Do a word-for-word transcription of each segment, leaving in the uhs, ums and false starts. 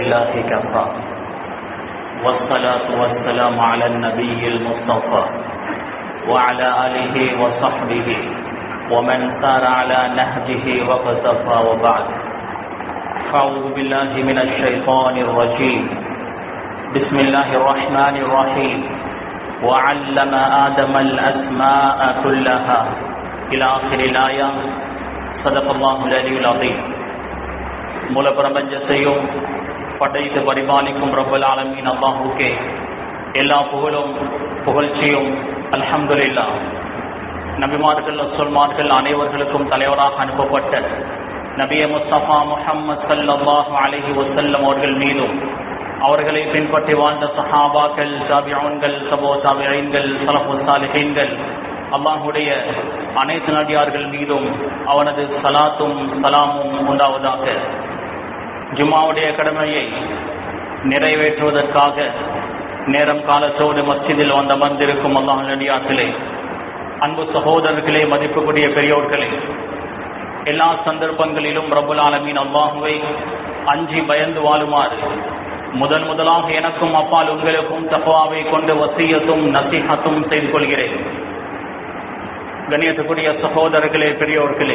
لله كفى والصلاة والسلام على النبي المصطفى وعلى آله وصحبه ومن سار على نهجه واقتفى وبعد. أعوذ بالله من الشيطان الرجيم. بسم الله الرحمن الرحيم. وعلم آدم الأسماء كلها إلى آخر الآية. صدق الله العلي العظيم. மூல பிரபஞ்சத்தையும் படைத்து பரிபாலிக்கும் ரப்பல் ஆலமீன் அல்லாஹ்வுக்கே எல்லா புகழும் புகழ்ச்சியும் அல்ஹம்துலில்லாஹ். நபிமார்கள் ரசூல்மார்கள் அனைவர்களுக்கும் தலைவராக அனுப்பப்பட்ட நபியே முஸ்தபா முஹம்மது ஸல்லல்லாஹு அலைஹி வஸல்லம் அவர்கள் மீதும் அவர்களை பின்பற்றி வாழ்ந்த சஹாபாக்கள், தாபிஊன்கள், தபோ தாபிஈன்கள், ஸலஃபுஸ் ஸாலிஹீன்கள், அல்லாஹ்வுடைய அனைத்து நபியார்கள் மீதும் அவனது ஸலாத்தும் ஸலாமும் உண்டாவதாக. ஜும்மாவுடைய கடமையை நிறைவேற்றுவதற்காக நேரம் காலத்தோடு மஸ்ஜிதில் வந்த அமர்ந்திருக்கும் அல்லாஹ் நடிகார்களே, அன்பு சகோதரர்களே, மதிப்புக்குரிய பெரியோர்களே, எல்லா சந்தர்ப்பங்களிலும் ரப்பல் ஆலமீன் அல்லாஹ்வை அஞ்சி பயந்து வாழுமாறு முதன் முதலாக எனக்கும் அப்பால் உங்களுக்கும் தக்வாவை கொண்டு வசியத்தும் நசீஹத்தும் செய்து கொள்கிறேன். கண்ணியத்துக்குரிய சகோதரர்களே, பெரியோர்களே,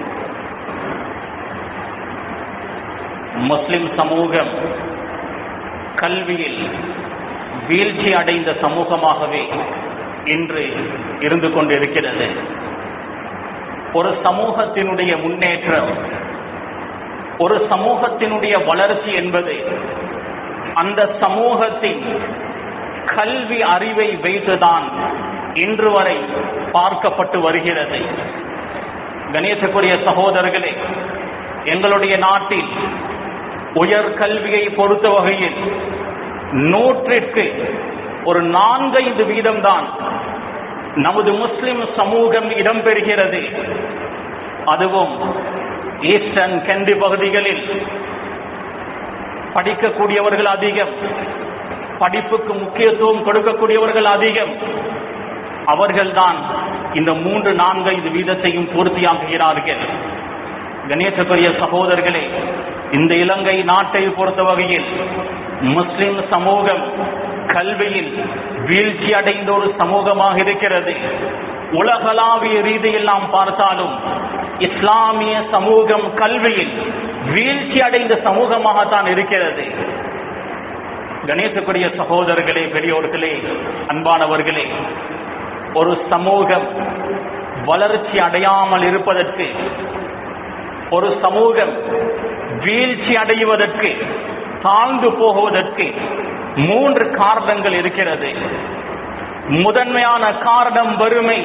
முஸ்லிம் சமூகம் கல்வியில் வீழ்ச்சி அடைந்த சமூகமாகவே இன்று இருந்து கொண்டிருக்கிறது. ஒரு சமூகத்தினுடைய முன்னேற்றம், ஒரு சமூகத்தினுடைய வளர்ச்சி என்பது அந்த சமூகத்தின் கல்வி அறிவை வைத்துதான் இன்று வரை பார்க்கப்பட்டு வருகிறது. கணேசக்குரிய சகோதரர்களே, எங்களுடைய நாட்டில் உயர் கல்வியை பொறுத்த வகையில் நூற்றிற்கு ஒரு நான்கைந்து வீதம்தான் நமது முஸ்லிம் சமூகம் இடம்பெறுகிறது. அதுவும் ஈஸ்டர்ன் கண்டி பகுதிகளில் படிக்கக்கூடியவர்கள் அதிகம், படிப்புக்கு முக்கியத்துவம் கொடுக்கக்கூடியவர்கள் அதிகம். அவர்கள்தான் இந்த மூன்று நான்கைந்து வீதத்தையும் பூர்த்தியாக்குகிறார்கள். கணேசக்குரிய சகோதரர்களே, இந்த இலங்கை நாட்டை பொறுத்த வகையில் முஸ்லிம் சமூகம் கல்வியில் வீழ்ச்சி அடைந்த ஒரு சமூகமாக இருக்கிறது. உலகளாவிய ரீதியில் நாம் பார்த்தாலும் இஸ்லாமிய சமூகம் கல்வியில் வீழ்ச்சி அடைந்த சமூகமாகத்தான் இருக்கிறது. கணேசக்குரிய சகோதரர்களே, பெரியோர்களே, அன்பானவர்களே, ஒரு சமூகம் வளர்ச்சி அடையாமல் இருப்பதற்கு, ஒரு சமூகம் வீழ்ச்சி அடைவதற்கு, தாழ்ந்து போகுவதற்கு மூன்று காரணங்கள் இருக்கிறது. முதன்மையான காரணம் வறுமை,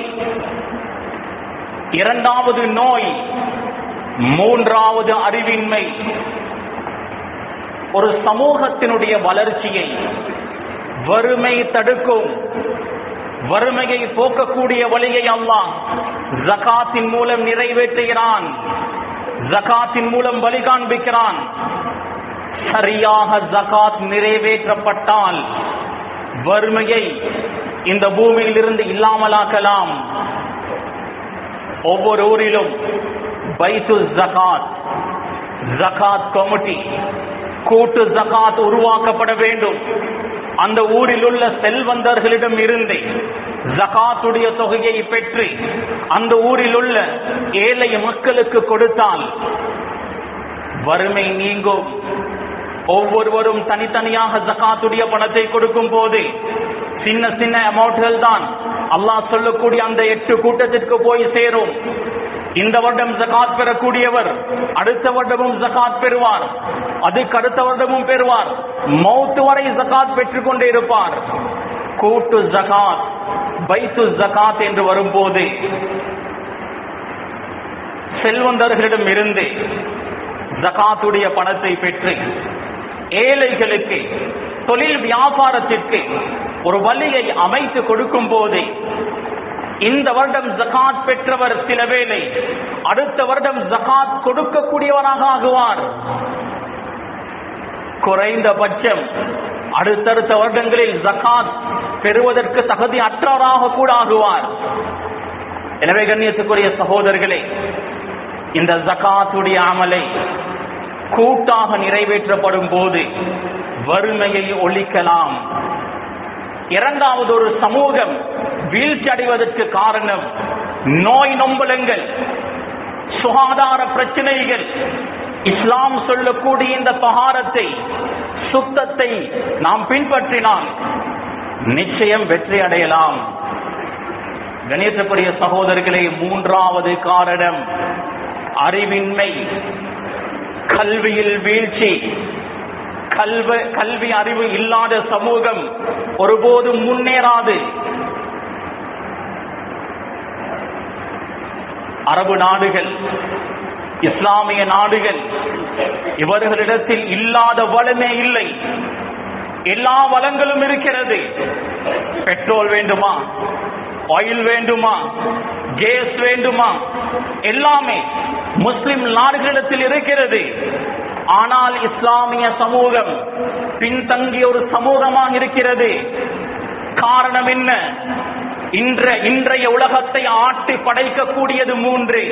இரண்டாவது நோய், மூன்றாவது அறிவின்மை. ஒரு சமூகத்தினுடைய வளர்ச்சியை வறுமை தடுக்கும். வறுமையை போக்கக்கூடிய வழியை அல்லாஹ் ஜகாத்தின் மூலம் நிறைவேற்றுகிறான், ஜகாத்தின் மூலம் வழி காண்பிக்கிறான். சரியாக ஜகாத் நிறைவேற்றப்பட்டால் வறுமையை இந்த பூமியில் இருந்து இல்லாமலாக்கலாம். ஒவ்வொரு ஊரிலும் பைத்துல் ஜகாத், ஜகாத் கமிட்டி, கூட்டு ஜகாத் உருவாக்கப்பட வேண்டும். அந்த ஊரில் உள்ள செல்வந்தர்களிடம் இருந்து ஜகாத்துடைய தொகையை பெற்று அந்த ஊரில் உள்ள ஏழை மக்களுக்கு கொடுத்தால் வறுமை நீங்கும். ஒவ்வொருவரும் தனித்தனியாக ஜகாத்துடைய பணத்தை கொடுக்கும் போது சின்ன சின்ன அமௌண்ட்கள் தான் அல்லாஹ் சொல்லக்கூடிய அந்த எட்டு கூட்டத்திற்கு போய் சேரும். இந்த வருடம் ஜகாத் பெறக்கூடியவர் அடுத்த வருடமும் ஜகாத் பெறுவார், அதுக்கு அடுத்த வருடமும் பெறுவார், மௌத்து வரை ஜகாத் பெற்றுக் கொண்டே இருப்பார். கூட்டு ஜகாத், பைத்து ஜகாத் என்று வரும்போது செல்வந்தர்களிடம் இருந்து ஜகாத்துடைய பணத்தை பெற்று ஏழைகளுக்கு தொழில் வியாபாரத்திற்கு ஒரு வழியை அமைத்து கொடுக்கும் போது இந்த வருடம் ஜகாத் பெற்றவர் சில வேளை அடுத்த வருடம் ஜகாத் கொடுக்கக்கூடியவராக ஆகுவார். குறைந்தபட்சம் அடுத்தடுத்த வருடங்களில் ஜகாத் பெறுவதற்கு தகுதி அற்றவராக கூட ஆகுவார். எனவே கண்ணியத்துக்குரிய சகோதரர்களே, இந்த ஜகாத்துடைய அமலை கூட்டாக நிறைவேற்றப்படும் போது வறுமையை ஒழிக்கலாம். இரண்டாவது, ஒரு சமூகம் வீழ்ச்சி அடைவதற்கு காரணம் நோய் நொம்பலங்கள், சுகாதார பிரச்சனைகள். இஸ்லாம் சொல்லக்கூடிய இந்த தஹாரத்தை, சுத்தத்தை நாம் பின்பற்றினால் நிச்சயம் வெற்றி அடையலாம். கணேசப்படிய சகோதரர்களே, மூன்றாவது காரணம் அறிவின்மை, கல்வியில் வீழ்ச்சி. கல்வி கல்வி அறிவு இல்லாத சமூகம் ஒருபோதும் முன்னேறாது. அரபு நாடுகள், இஸ்லாமிய நாடுகள், இவர்களிடத்தில் இல்லாத வளமே இல்லை. எல்லா வளங்களும் இருக்கிறது. பெட்ரோல் வேண்டுமா, ஆயில் வேண்டுமா, கேஸ் வேண்டுமா, எல்லாமே முஸ்லிம் நாடுகளிடத்தில் இருக்கிறது. ஆனால் இஸ்லாமிய சமூகம் பின்தங்கிய ஒரு சமூகமாக இருக்கிறது. காரணம் என்ன? இன்ற இன்றைய உலகத்தை ஆட்டி படைக்கக்கூடியது மூன்று.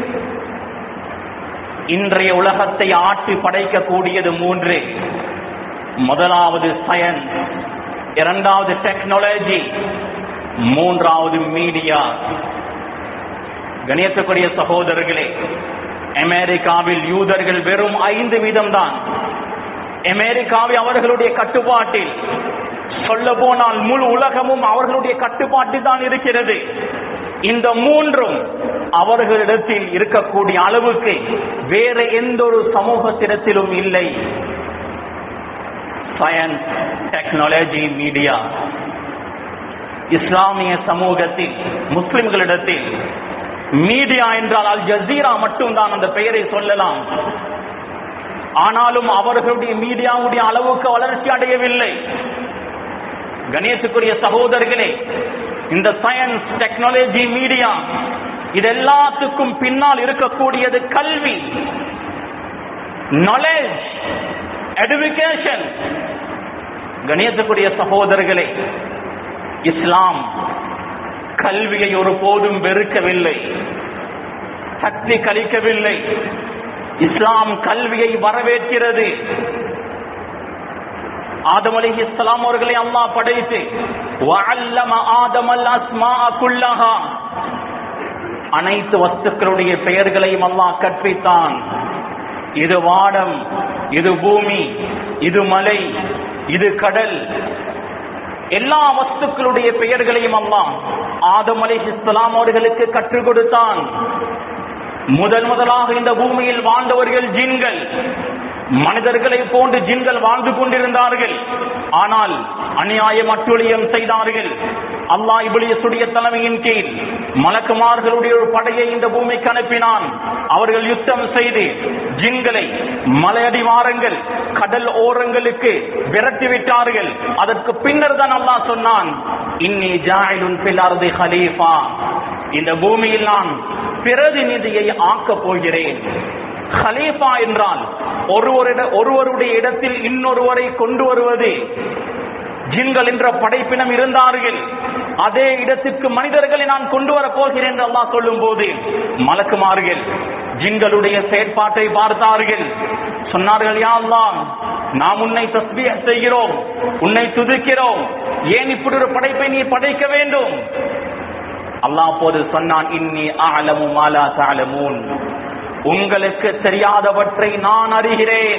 இன்றைய உலகத்தை ஆட்டி படைக்கக்கூடியது மூன்று. முதலாவது சயின்ஸ், இரண்டாவது டெக்னாலஜி, மூன்றாவது மீடியா. கணியத்துக்குரிய சகோதரர்களே, அமெரிக்காவில் யூதர்கள் வெறும் ஐந்து வீதம் தான். அமெரிக்காவில் அவர்களுடைய கட்டுப்பாட்டில், சொல்ல போனால் முழு உலகமும் அவர்களுடைய கட்டுப்பாட்டில் தான் இருக்கிறது. இந்த மூன்றும் அவர்களிடத்தில் இருக்கக்கூடிய அளவுக்கு வேற எந்த ஒரு சமூகத்திடத்திலும் இல்லை. Science, technology, media. இஸ்லாமிய சமூகத்தில், முஸ்லிம்களிடத்தில் மீடியா என்றால் அல் ஜசீரா மட்டும்தான் அந்த பெயரை சொல்லலாம். ஆனாலும் அவர்களுடைய மீடியாவுடைய அளவுக்கு வளர்ச்சி அடையவில்லை. கணேசுக்குரிய சகோதரர்களே, இந்த சயின்ஸ், டெக்னாலஜி, மீடியா இதெல்லாத்துக்கும் பின்னால் இருக்கக்கூடியது கல்வி, நாலேஜ், எடுகேஷன். கணேசுக்குரிய சகோதரர்களே, இஸ்லாம் கல்வியை ஒரு போதும் வெறுக்கவில்லை, சக்தி கழிக்கவில்லை. இஸ்லாம் கல்வியை வரவேற்கிறது. ஆதம் அலைஹிஸ்ஸலாம் அவர்களை அல்லாஹ் படைத்து வஅல்லம ஆதமல் அஸ்மாஅ குல்லஹா, அனைத்து வஸ்துக்களுடைய பெயர்களையும் அல்லாஹ் கற்பித்தான். இது வானம், இது பூமி, இது மலை, இது கடல், எல்லா வஸ்துக்களுடைய பெயர்களையும் அல்லாஹ் ஆதம் அலைஹிஸ்ஸலாம் அவர்களுக்கு கற்றுக் கொடுத்தான். முதல் முதலாக இந்த பூமியில் வாழ்ந்தவர்கள் ஜின்கள். மனிதர்களை போன்று ஜின்கள் வாழ்ந்து கொண்டிருந்தார்கள். ஆனால் அநியாயம் அட்டுழியம் செய்தார்கள். அல்லாஹ் இப்லீசுடைய தலைமையின் கீழ் மலக்குமார்களுடைய ஒரு படையை இந்த பூமிக்கு அனுப்பினான். அவர்கள் யுத்தம் செய்து ஜின்களை மலையடிவாரங்கள், கடல் ஓரங்களுக்கு விரட்டி விட்டார்கள். அதற்கு பின்னர் தான் அல்லாஹ் சொன்னான், இன்னி ஜாயிலுன் ஃபில் அர்தி ஹலீஃபா, இந்த பூமியில் நான் பிரதிநிதியை ஆக்கப் போகிறேன். ஹலீஃபா என்றால் ஒருவருடைய இடத்தில் இன்னொருவரை கொண்டு வருவது. ஜின்கள் என்ற படைப்பினம் இருந்தார்கள். அதே இடத்திற்கு மனிதர்களை நான் கொண்டு வரப் போகிறேன் என்று அல்லாஹ் சொல்லும் போது மலக்குமார்கள் ஜின்களுடைய செயற்பாட்டை பார்த்தார்கள். சொன்னார்கள், யா அல்லாஹ், நாம் உன்னை தஸ்பீஹ் செய்கிறோம், உன்னை துதிக்கிறோம், ஏன் இப்படி ஒரு படைப்பை நீ படைக்க வேண்டும்? அல்லாஹ் போது சொன்னான், இன்னி அஅலமு மா லா தஅலமூன், உங்களுக்கு தெரியாதவற்றை நான் அறிகிறேன்,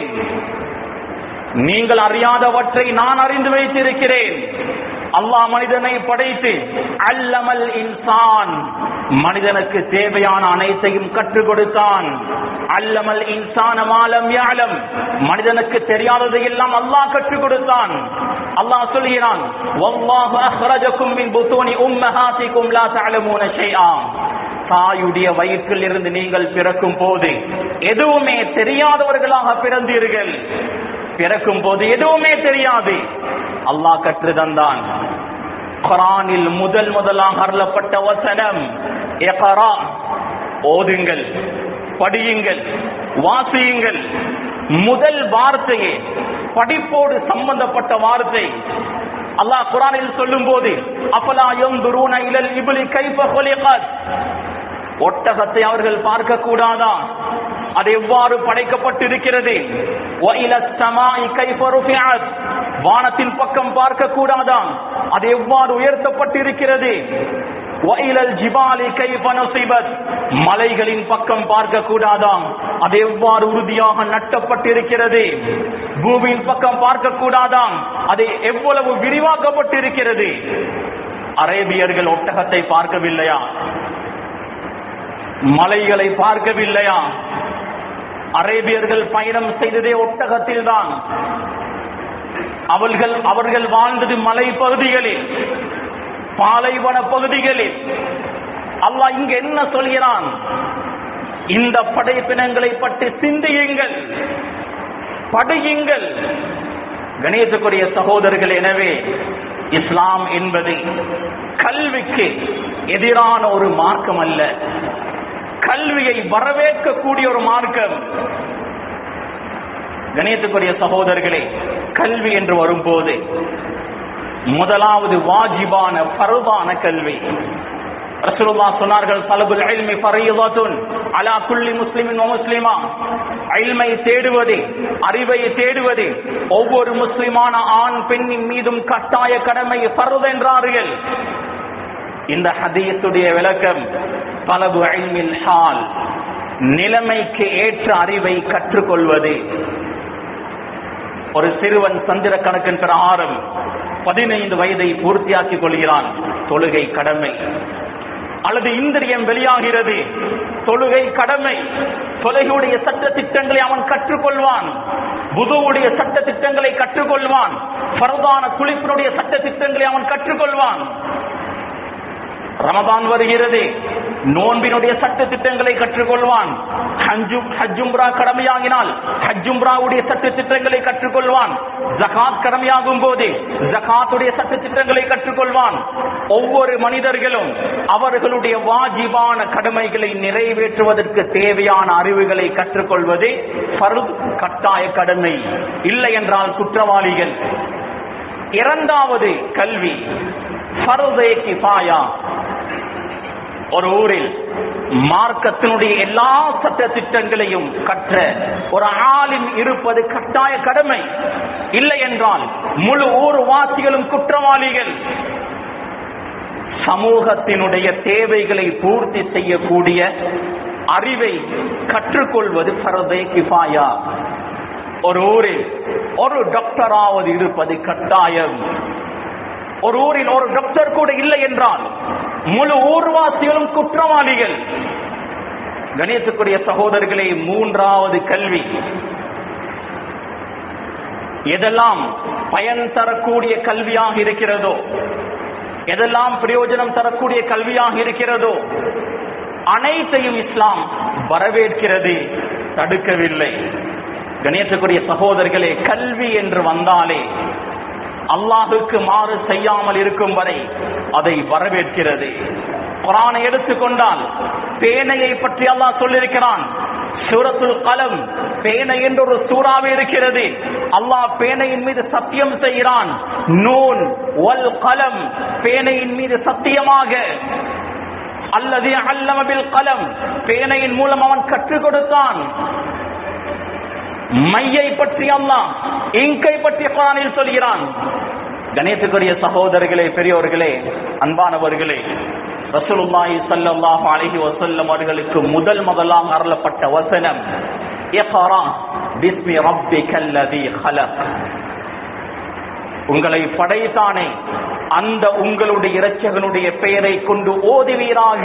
நீங்கள் அறியாதவற்றை நான் அறிந்து வைத்திருக்கிறேன். அல்லாஹ் மனிதனை படைத்து அல்லமல் இன்சான், மனிதனுக்கு தேவையான அனைத்தையும் கற்றுக் கொடுத்தான். அல்லமல் இன்சான மா லம் யஅலம், மனிதனுக்கு தெரியாததை எல்லாம் அல்லாஹ் கற்றுக் கொடுத்தான். அல்லாஹ் சொல்கிறான், வல்லாஹு அக்ரஜகும் மின் புத்தூனி உம்மஹாத்திகும் லா தஅலமூன ஷைஆ, தாயுடைய வயிற்றில் இருந்து நீங்கள் பிறக்கும் போது எதுவுமே தெரியாதவர்களாக பிறந்தீர்கள். பிறக்கும் போது எதுவுமே தெரியாது, அல்லாஹ் கற்று தந்தான். குர்ஆனில் முதல் முதலாக அருளப்பட்ட வசனம் இக்ரா, ஓதுங்கள், படியுங்கள், வாசியுங்கள். முதல் வார்த்தையே படிப்போடு சம்பந்தப்பட்ட வார்த்தை. அல்லாஹ் குர்ஆனில் சொல்லும் போது அஃபலா யன்துரூன இலல் இப்லி கைஃப குலிகத், ஒட்டகத்தை அவர்கள் பார்க்க கூடாதா? அது எவ்வாறு படைக்கப்பட்டிருக்கிறது. வானத்தின் பக்கம் பார்க்க கூடாதான், அது எவ்வாறு உயர்த்தப்பட்டிருக்கிறது. மலைகளின் பக்கம் பார்க்க கூடாதாம், அது எவ்வாறு உறுதியாக நட்டப்பட்டிருக்கிறது. பூமியின் பக்கம் பார்க்க கூடாதாம், அது எவ்வளவு விரிவாக்கப்பட்டிருக்கிறது. அரேபியர்கள் ஒட்டகத்தை பார்க்கவில்லையா? மலைகளை பார்க்கவில்லையா? அரேபியர்கள் பயணம் செய்ததே ஒட்டகத்தில் தான். அவர்கள் அவர்கள் வாழ்ந்தது மலை பகுதிகளில், பாலைவன பகுதிகளில். அல்லாஹ் இங்கு என்ன சொல்கிறான்? இந்த படைப்பினங்களை பற்றி சிந்தியுங்கள், படியுங்கள். கணேசக்குரிய சகோதரர்கள், எனவே இஸ்லாம் என்பது கல்விக்கு எதிரான ஒரு மார்க்கம் அல்ல, கல்வியை வரவேற்கக்கூடிய ஒரு மார்க்கம். கணேசக்குரிய சகோதரர்களே, கல்வி என்று வரும்போது முதலாவது வாஜிபான ஃபர்தான கல்வி. ரசூலுல்லாஹ் சொன்னார்கள், தலபுல் இல்மி ஃபரீதத்துன் அலா குல்லி முஸ்லிமின் வ முஸ்லிமா. இல்மை தேடுவது, அறிவை தேடுவது ஒவ்வொரு முஸ்லிமான ஆண் பெண்ணின் மீதும் கட்டாய கடமை, ஃபர்து என்றார்கள். இந்த ஹதீஸுடைய விளக்கம் தலபு இல்மில் ஹால், நிலைமைக்கு ஏற்ற அறிவை கற்றுக்கொள்வது. ஒரு சிறுவன் சந்திர கணக்கின் பிரகாரம் பதினைந்து வயதை பூர்த்தியாக்கிக் கொள்கிறான், தொழுகை கடமை. அல்லது இந்திரியம் வெளியாகிறது, தொழுகை கடமை. தொழுகையுடைய சட்ட திட்டங்களை அவன் கற்றுக்கொள்வான், வுதுவுடைய சட்ட திட்டங்களை கற்றுக்கொள்வான், ஃபர்தான குளிப்பினுடைய சட்ட திட்டங்களை அவன் கற்றுக்கொள்வான். ரமதான் வருகிறது, நோன்பினுடைய சட்ட திட்டங்களை கற்றுக்கொள்வான். ஹஜ்ஜும்ரா கடமையாகினால் ஹஜ்ஜும்ராவுடைய சட்ட திட்டங்களை கற்றுக்கொள்வான். ஜகாத் கடமையாகும் போது ஜகாத்துடைய சட்ட திட்டங்களை கற்றுக்கொள்வான். ஒவ்வொரு மனிதர்களும் அவர்களுடைய வாஜிபான கடமைகளை நிறைவேற்றுவதற்கு தேவையான அறிவுகளை கற்றுக்கொள்வது ஃபர்த், கட்டாய கடமை. இல்லை என்றால் குற்றவாளிகள். இரண்டாவது கல்வி ஃபர்தே கிஃபாயா. ஒரு ஊரில் மார்க்கத்தினுடைய எல்லா சட்ட திட்டங்களையும் கற்ற ஒரு ஆலிம் இருப்பது கட்டாய கடமை. இல்லை என்றால் முழு ஊர் வாசிகளும் குற்றவாளிகள். சமூகத்தினுடைய தேவைகளை பூர்த்தி செய்யக்கூடிய அறிவை கற்றுக்கொள்வது ஃபர்தே கிஃபாயா. ஒரு ஊரில் ஒரு டாக்டராவது இருப்பது கட்டாயம். ஒரு ஊரில் ஒரு டாக்டர் கூட இல்லை என்றால் முழு ஊர்வாசிகளும் குற்றவாளிகள். கணேசக்குரிய சகோதரர்களே, மூன்றாவது கல்வி. எதெல்லாம் பயன் தரக்கூடிய கல்வியாக இருக்கிறதோ, எதெல்லாம் பிரயோஜனம் தரக்கூடிய கல்வியாக இருக்கிறதோ அனைத்தையும் இஸ்லாம் வரவேற்கிறது, தடுக்கவில்லை. கணேசக்குரிய சகோதரர்களே, கல்வி என்று வந்தாலே அல்லாஹுக்கு மாறு செய்யாமல் இருக்கும் வரை அதை வரவேற்கிறது. குர்ஆனை எடுத்துக்கொண்டால் பேனையை பற்றி அல்லாஹ் சொல்லியிருக்கிறான். சூரத்துல் கலம், பேனை என்ற ஒரு சூறாவே இருக்கிறது. அல்லாஹ் பேனையின் மீது சத்தியம் செய்கிறான். நூன் வல் கலம், பேனையின் மீது சத்தியமாக. அல்லதி அல்லம பில் கலம், பேனையின் மூலம் அவன் கற்றுக் கொடுத்தான். மையை பற்றி அல்லாஹ் இங்கை பற்றி குர்ஆனில் சொல்கிறான். கணேசக்குரிய சகோதரர்களே, பெரியோர்களே, அன்பானவர்களே, ரசூலுல்லாஹி ஸல்லல்லாஹு அலைஹி வஸல்லம் அவர்களுக்கு முதல் முதலாக அருளப்பட்ட வசனம் இக்ரா பிஸ்மி ரப்பிக்கல்லதீ ஹலக். உங்களை படைத்தானே அந்த உங்களுடைய இரட்சகனுடைய பெயரை கொண்டு ஓதுவீராக.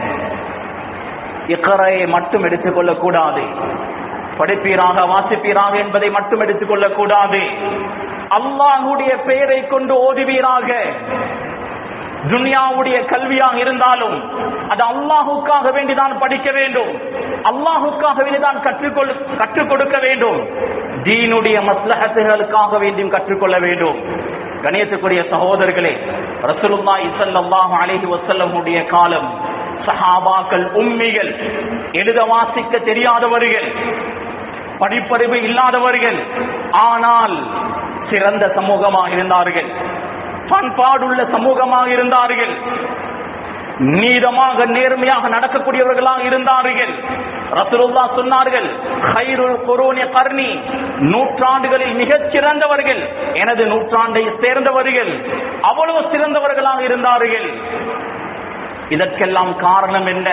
இக்ராயை மட்டும் எடுத்துக் கொள்ளக்கூடாது, படிப்பீராக வாசிப்பீராக என்பதை மட்டும் எடுத்துக் கொள்ளக்கூடாது. அல்லாஹ்வுடைய பெயரை கொண்டு ஓதுவீராக. துன்யாவுடைய கல்வியாக இருந்தாலும் அது அல்லாஹுக்காக வேண்டிதான் படிக்க வேண்டும், அல்லாஹுக்காக வேண்டிதான் கற்றுக்கொள் கற்றுக் கொடுக்க வேண்டும். தீனுடைய மஸ்லஹத்துகளுக்காக வேண்டியும் கற்றுக்கொள்ள வேண்டும். கணேசக்குரிய சகோதரர்களே, ரசூலுல்லாஹி ஸல்லல்லாஹு அலைஹி வஸல்லம் உடைய காலம் சஹாபாக்கள் உம்மிகள், எழுத வாசிக்க தெரியாதவர்கள், படிப்பறிவு இல்லாதவர்கள், ஆனால் சிறந்த சமூகமாக இருந்தார்கள், பண்பாடுள்ள சமூகமாக இருந்தார்கள். நீதமாக நேர்மையாக நடக்கக்கூடியவர்களாக இருந்தார்கள். ரசூலுல்லாஹ் சொன்னார்கள், கைருல் குரூனி கர்னி, நூற்றாண்டுகளில் மிகச் சிறந்தவர்கள் எனது நூற்றாண்டை சேர்ந்தவர்கள். அவ்வளவு சிறந்தவர்களாக இருந்தார்கள். இதற்கெல்லாம் காரணம் என்ன?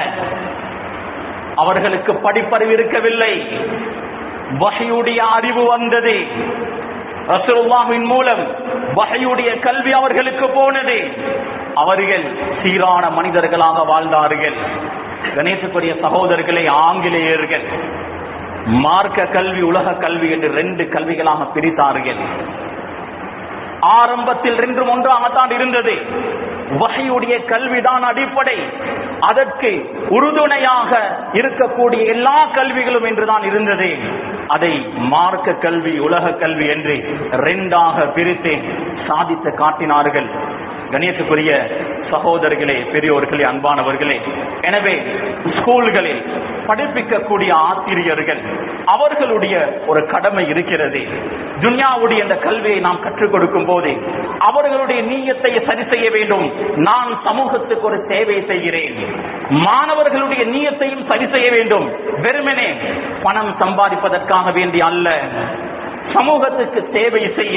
அவர்களுக்கு படிப்பறிவு இருக்கவில்லை, வஹ்யுடைய அறிவு வந்தது. ரசூலுல்லாஹின் மூலம் வஹ்யுடைய கல்வி அவர்களுக்கு போனது. அவர்கள் சீரான மனிதர்களாக வாழ்ந்தார்கள். கணேசக்குரிய சகோதரர்களை, ஆங்கிலேயர்கள் மார்க்க கல்வி உலக கல்வி என்று ரெண்டு கல்விகளாக பிரித்தார்கள். ஆரம்பத்தில் ரெண்டும் ஒன்றாகத்தான் இருந்தது. வஹ்யுடைய கல்விதான் அடிப்படை, அதற்கு உறுதுணையாக இருக்கக்கூடிய எல்லா கல்விகளும் என்றுதான் இருந்தது. அதை மார்க்க கல்வி உலக கல்வி என்று ரெண்டாக பிரித்து சாதித்து காட்டினார்கள். கணியத்துக்குரிய சகோதரர்களே, பெரியோர்களே, அன்பானவர்களே, எனவே ஸ்கூல்களில் படிப்பிக்கக்கூடிய ஆசிரியர்கள் அவர்களுடைய ஒரு கடமை இருக்கிறது. துன்யாவுடைய இந்த கல்வியை நாம் கற்றுக் கொடுக்கும் போது அவர்களுடைய நீயத்தை சரி செய்ய வேண்டும். நான் சமூகத்துக்கு ஒரு சேவை செய்கிறேன், மாணவர்களுடைய நீயத்தையும் சரி செய்ய வேண்டும். வெறுமனே பணம் சம்பாதிப்பதற்காக வேண்டி அல்ல, சமூகத்துக்கு சேவை செய்ய.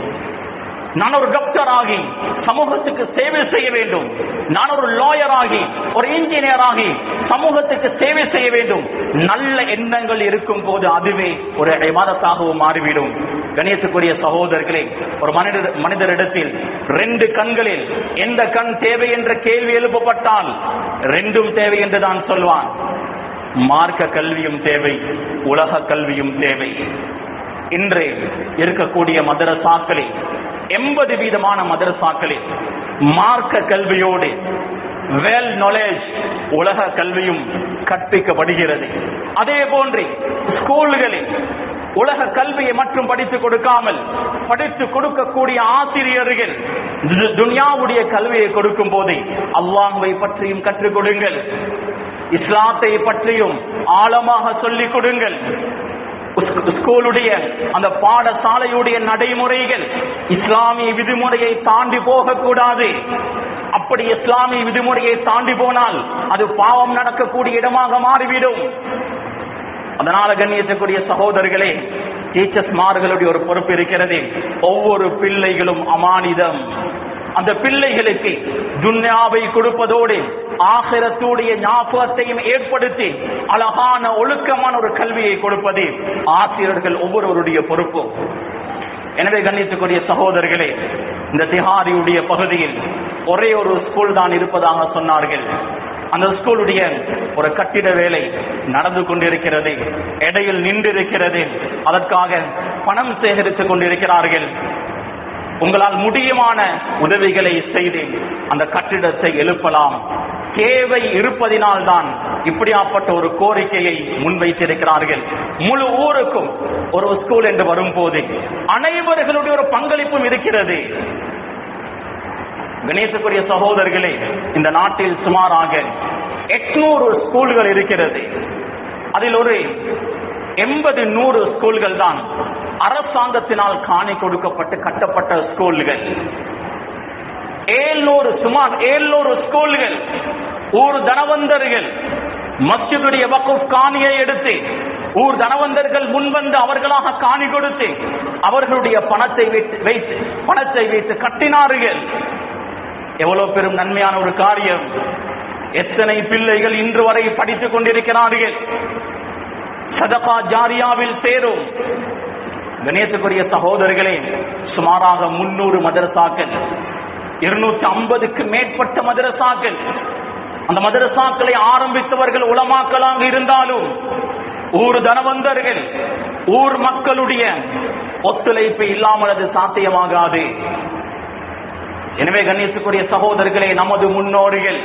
நான் ஒரு டாக்டர் ஆகி சமூகத்துக்கு சேவை செய்ய வேண்டும், நான் ஒரு லாயர் ஆகி ஒரு இன்ஜினியர் ஆகி சமூகத்துக்கு சேவை செய்ய வேண்டும். நல்ல எண்ணங்கள் இருக்கும் போது அதுவே ஒரு இபாதத்தாகவும் மாறிவிடும். கணியத்துக்குரிய சகோதரர்களே, ஒரு மனிதர் மனிதரிடத்தில் ரெண்டு கண்களில் எந்த கண் தேவை என்ற கேள்வி எழுப்பப்பட்டால் ரெண்டும் தேவை என்று தான் சொல்வான். மார்க்க கல்வியும் தேவை, உலக கல்வியும் தேவை. இன்று இருக்கக்கூடிய மதரசாக்களில் எண்பது வீதமான மதரசாக்களில் மார்க்க கல்வியோடு வெல் நாலேஜ் உலக கல்வியும் கற்பிக்கப்படுகிறது. அதே போன்று ஸ்கூல்களில் உலக கல்வியை மட்டும் படித்துக் கொடுக்காமல் படித்துக் கொடுக்கக்கூடிய ஆசிரியர்கள் துன்யாவுடைய கல்வியை கொடுக்கும் போதே அல்லாஹ்வை பற்றியும் கற்றுக் கொடுங்கள், இஸ்லாத்தை பற்றியும் ஆழமாக சொல்லிக் கொடுங்கள். ஸ்கூலுடைய அந்த பாடசாலையுடைய நடைமுறைகள் இஸ்லாமிய விதிமுறையை தாண்டி போகக்கூடாது. அப்படி இஸ்லாமிய விதிமுறையை தாண்டி போனால் அது பாவம் நடக்கக்கூடிய இடமாக மாறிவிடும். அதனால கண்ணியத்துக்குரிய சகோதரர்களே, டீச்சர்ஸ்மார்களுடைய ஒரு பொறுப்பு இருக்கிறது. ஒவ்வொரு பிள்ளைகளும் அமானிதம். அந்த பிள்ளைகளுக்கு துன்யாவை கொடுப்பதோடு ஆகிரத்துடைய ஞாபகத்தையும் ஏற்படுத்தி அழகான ஒழுக்கமான ஒரு கல்வியை கொடுப்பது ஆசிரியர்கள் ஒவ்வொருவருடைய பொறுப்பு. எனவே கண்ணியத்துக்குரிய சகோதரர்களே, இந்த திஹாரியுடைய பகுதியில் ஒரே ஒரு ஸ்கூல் தான் இருப்பதாக சொன்னார்கள். அந்த ஸ்கூலுடைய ஒரு கட்டிட வேலை நடந்து கொண்டிருக்கிறது, இடையில் நின்றிருக்கிறது. அதற்காக பணம் சேகரித்துக் கொண்டிருக்கிறார்கள். உங்களால் முடியுமான உதவிகளை செய்து அந்த கட்டிடத்தை எழுப்பலாம். தேவை இருப்பதினால் தான் இப்படியாப்பட்ட ஒரு கோரிக்கையை முன்வைத்திருக்கிறார்கள். முழு ஊருக்கும் ஒரு ஸ்கூல் என்று வரும்போது அனைவர்களுடைய ஒரு பங்களிப்பும் இருக்கிறது. கணேசக்குரிய சகோதரர்களே, இந்த நாட்டில் சுமாராக எட்நூறு ஸ்கூல்கள் இருக்கிறது. அதில் ஒரு எண்பது நூறு ஸ்கூல்கள் தான் அரசாங்கத்தினால் காணி கொடுக்கப்பட்டு கட்டப்பட்ட ஸ்கூல்கள். ஏழ்நூறு சுமார் ஏழ்நூறு ஸ்கூல்கள் ஊர் தனவந்தர்கள் மஸ்ஜிதுடைய வக்ஃப் காணியை எடுத்து ஊர் தனவந்தர்கள் முன்வந்து அவர்களாக காணி கொடுத்து அவர்களுடைய பணத்தை வைத்து பணத்தை வைத்து கட்டினார்கள். எவ்வளவு பெரும் நன்மையான ஒரு காரியம்! எத்தனை பிள்ளைகள் இன்று வரை படித்துக் கொண்டிருக்கிறார்கள். சதகா ஜாரியாவில் சேரும். கணேசக்குரிய சகோதரர்களே, சுமாராக முன்னூறு மதரசாக்கள், இருநூற்றி ஐம்பதுக்கு மேற்பட்ட மதரசாக்கள். அந்த மதரசாக்களை ஆரம்பித்தவர்கள் உலமாக்களாக இருந்தாலும் ஊர் தனவந்தர்கள் ஊர் மக்களுடைய ஒத்துழைப்பு இல்லாமல் அது சாத்தியமாகாது. எனவே கணேசக்குரிய சகோதரர்களே, நமது முன்னோர்கள்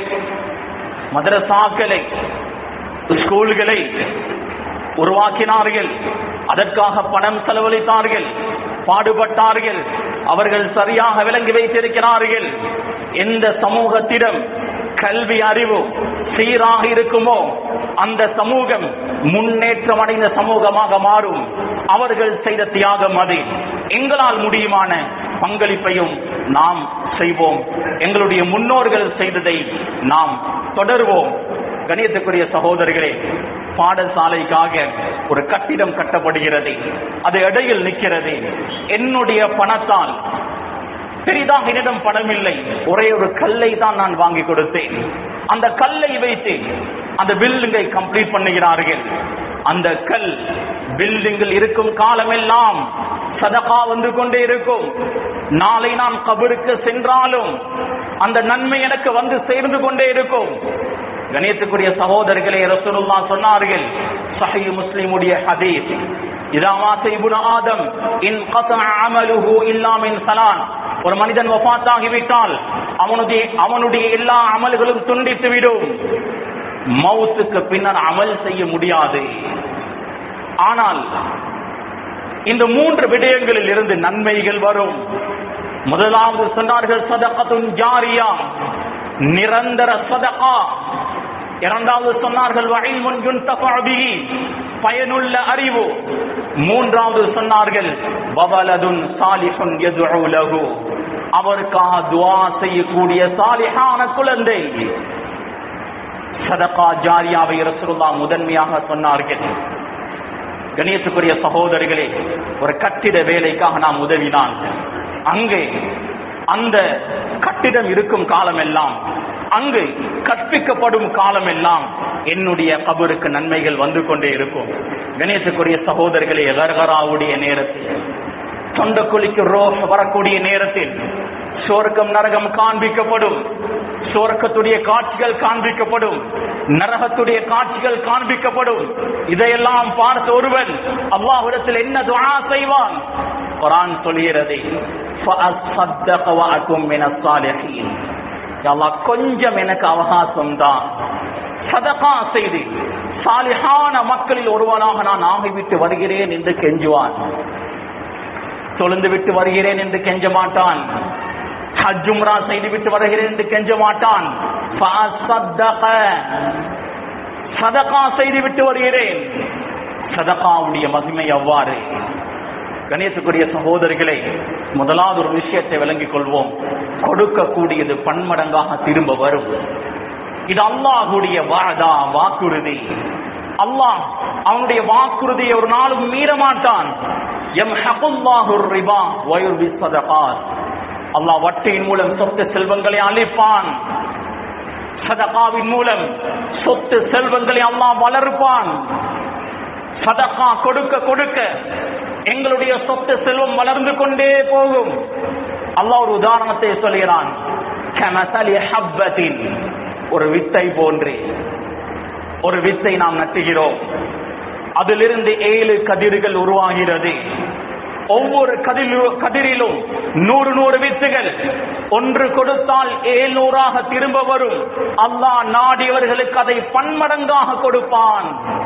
மதரசாக்களை ஸ்கூல்களை உருவாக்கினார்கள். அதற்காக பணம் செலவழித்தார்கள், பாடுபட்டார்கள். அவர்கள் சரியாக விளங்கி வைத்திருக்கிறார்கள். எந்த சமூகத்திடம் கல்வி அறிவு சீராக இருக்குமோ அந்த சமூகம் முன்னேற்றம் அடைந்த சமூகமாக மாறும். அவர்கள் செய்த தியாகம் அது. எங்களால் முடியுமான பங்களிப்பையும் நாம் செய்வோம். எங்களுடைய முன்னோர்கள் செய்ததை நாம் தொடர்வோம். கணியத்துக்குரிய சகோதரர்களே, பாடசாலைக்காக ஒரு கட்டிடம் கட்டப்படுகிறது, அது இடையில் நிற்கிறது. என்னுடைய பணத்தால், பெரிதாக என்னிடம் பணம் இல்லை, ஒரே ஒரு கல்லை தான் நான் வாங்கி கொடுத்தேன். அந்த கல்லை வைத்து அந்த பில்டிங்கை கம்ப்ளீட் பண்ணுகிறார்கள். அந்த கல் பில்டிங்கில் இருக்கும் காலமெல்லாம் சதகா வந்து கொண்டே இருக்கும். நாளை நான் கபருக்கு சென்றாலும் அந்த நன்மை எனக்கு வந்து சேர்ந்து கொண்டே இருக்கும். கணியத்துக்குரிய சகோதரர்களே, ரசூலுல்லாஹ் சொன்னார்கள், சஹீஹ் முஸ்லிமுடைய ஹதீஸ், இதா மாத இப்னு ஆதம் இன் கதஅ அமலுஹு இல்லா மின் ஸலான். ஒரு மனிதன் வஃபாத்தாகிவிட்டால் அவனுடைய அவனுடைய எல்லா அமல்களும் துண்டித்து விடும். மௌத்துக்கு பின்னர் அமல் செய்ய முடியாது. ஆனால் இந்த மூன்று விடயங்களில் இருந்து நன்மைகள் வரும். முதலாவது சொன்னார்கள் சதகத்துன் ஜாரியா, நிரந்தர சதகா. இரண்டாவது சொன்னார்கள் வஇல்முன் யுன்தஃபஉ பிஹி, பயனுள்ள அறிவு. மூன்றாவது சொன்னார்கள் வவலதுன் சாலிஹுன் யதுஉ லஹு, அவருக்காக துஆ செய்யக்கூடிய சாலிஹான குழந்தை. சதகா ஜாரியாவை ரசூலுல்லாஹ் முதன்மையாக சொன்னார்கள். கணியத்துக்குரிய சகோதரர்களே, ஒரு கட்டிட வேலைக்காக நாம் உதவினால் அங்கே அந்த கட்டிடம் இருக்கும் காலமெல்லாம், அங்கு கற்பிக்கப்படும் காலமெல்லாம் என்னுடைய கபருக்கு நன்மைகள் வந்து கொண்டே இருக்கும். கணியத்துக்குரிய சகோதரர்களே, கர்கராவுடைய நேரத்தில், தொண்டக்குழிக்கு ரோஹ் வரக்கூடிய நேரத்தில் சொர்க்கம் நரகம் காண்பிக்கப்படும். சொர்க்கத்துடைய காட்சிகள் காண்பிக்கப்படும், நரகத்துடைய காட்சிகள் காண்பிக்கப்படும். இதையெல்லாம் பார்த்த ஒருவன் அல்லாஹ்விடத்தில் என்ன துஆ செய்வான்? குர்ஆன் சொல்கிறது, ஃபஅஸ்ஸதக வஅகும் மினஸ் ஸாலிஹீன். யா அல்லாஹ், கொஞ்சம் எனக்கு அவகாசம் தான், சதகா செய்து சாலிஹான மக்களில் ஒருவனாக நான் ஆகிவிட்டு வருகிறேன் என்று கெஞ்சுவான். தொழுந்து விட்டு வருகிறேன் என்று கெஞ்ச மாட்டான். ஹஜ் உம்ரா செய்து விட்டு வருகிறேன் என்று கெஞ்ச மாட்டான். சதகா செய்து விட்டு வருகிறேன். சதகாவுடைய மகிமை அவ்வாறு. கணேசக்குரிய சகோதரிகளே, முதலாவது ஒரு விஷயத்தை விளங்கிக் கொள்வோம். கொடுக்கக்கூடியது பன்மடங்காக திரும்ப வரும். இது அல்லாஹ்வுடைய வாதா, வாக்குறுதி. அல்லாஹ் அவனுடைய வாக்குறுதியை ஒரு நாளும் மீற மாட்டான். யம்ஹகுல்லாஹு ரிபா வ யுர்பி ஸதகாத். அல்லாஹ் வட்டியின் மூலம் சொத்து செல்வங்களை அழிப்பான். சதகாவின் மூலம் சொத்து செல்வங்களை அல்லாஹ் வளர்ப்பான். சதகா கொடுக்க கொடுக்க எங்களுடைய சொத்து செல்வம் வளர்ந்து கொண்டே போகும். அல்லாஹ் ஒரு உதாரணத்தை சொல்கிறான். கமஸலி ஹப்பத்தின், ஒரு வித்தை போன்று. ஒரு வித்தை நாம் நட்டுகிறோம், அதிலிருந்து ஏழு கதிர்கள் உருவாகிறது. ஒவ்வொரு கதிரிலும் நூறு நூறு வித்துகள். ஒன்று கொடுத்தால் ஏழ்நூறாக திரும்ப வரும். அல்லாஹ் நாடியவர்களுக்கு அதை பன்மடங்காக கொடுப்பான்.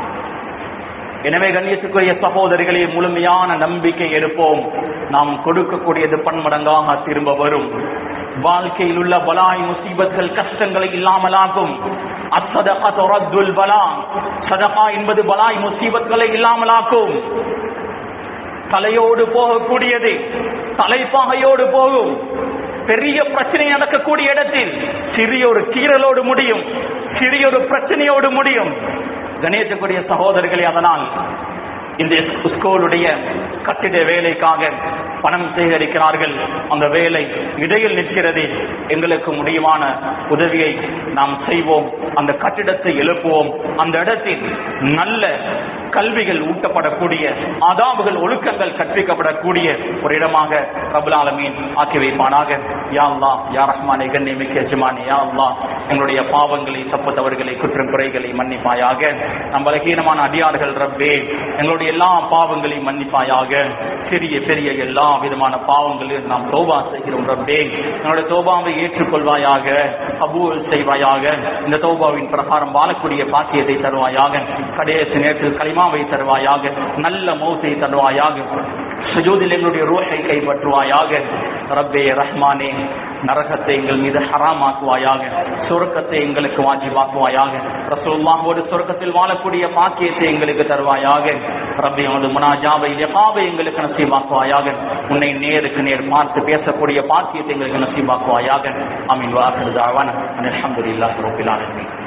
எனவே கண்ணியத்துக்குரிய சகோதரிகளே, முழுமையான நம்பிக்கை எடுப்போம். நாம் கொடுக்கக்கூடியது பன்மடங்காக திரும்ப வரும். வாழ்க்கையில் உள்ள பலாய் முசீபத்கள் கஷ்டங்களை இல்லாமலாகும். அஸ்ஸதகா துரத்துல் பலா, சதகா என்பது பலாய் முசீபத்களை இல்லாமலாக்கும். தலையோடு போகக்கூடியது தலைப்பாகையோடு போகும். பெரிய பிரச்சனை நடக்கக்கூடிய இடத்தில் சிறிய ஒரு கீறலோடு முடியும், சிறிய ஒரு பிரச்சனையோடு முடியும். கணேசக்குரிய சகோதரர்களே, அதனால் இந்த ஸ்கூலுடைய கட்டிட வேலைக்காக பணம் சேகரிக்கிறார்கள். அந்த வேலை இடையில் நிற்கிறது. எங்களுக்கு முடியுமான உதவியை நாம் செய்வோம். அந்த கட்டிடத்தை எழுப்புவோம். அந்த இடத்தில் நல்ல கல்விகள் ஊட்டப்படக்கூடிய, ஆதாபுகள், ஒழுக்கங்கள் கற்பிக்கப்படக்கூடிய ஒரு இடமாக ரப்பல் ஆலமீன் ஆக்கி வைப்பானாக. யா அல்லாஹ், யா ரஹ்மானே, கண்ணியமிக்க எஜமானே, யா அல்லாஹ், எங்களுடைய பாவங்களை, தப்பு தவறுகளை, குற்றம் குறைகளை மன்னிப்பாயாக. நம் பலகீனமான அடியார்கள் ரப்பே, எங்களுடைய எல்லா பாவங்களையும் மன்னிப்பாயாக. சிறிய பெரிய எல்லா விதமான பாவங்களில் நாம் தௌபா செய்கிறோம் ரப்பே. எங்களுடைய தௌபாவை ஏற்றுக்கொள்வாயாக, கபூல் செய்வாயாக. இந்த தௌபாவின் பிரகாரம் வாழக்கூடிய பாக்கியத்தை தருவாயாக. கடைசி நேரத்தில் கலிமாவை தருவாயாக. நல்ல மௌத்தை தருவாயாக. சுஜூதில் எங்களுடைய ரூஹை கைப்பற்றுவாயாக. ரப்பே ரஹ்மானே, நரகத்தை எங்கள் மீது ஹராமாக்குவாயாக, சொர்க்கத்தை எங்களுக்கு வாஜிபாக்குவாயாக. ரசூலுல்லாஹோடு சொர்க்கத்தில் வாழக்கூடிய பாக்கியத்தை எங்களுக்கு தருவாயாக. ரப்பே உனது முனாஜாவை லிகாவை எங்களுக்கு நசீபாக்குவாயாக. உன்னை நேருக்கு நேர் பார்த்து பேசக்கூடிய பாக்கியத்தை எங்களுக்கு நசீபாக்குவாயாக. ஆமீன். வ ஆகிரு தஅவானா அல்ஹம்துலில்லாஹி ரப்பில் ஆலமீன்.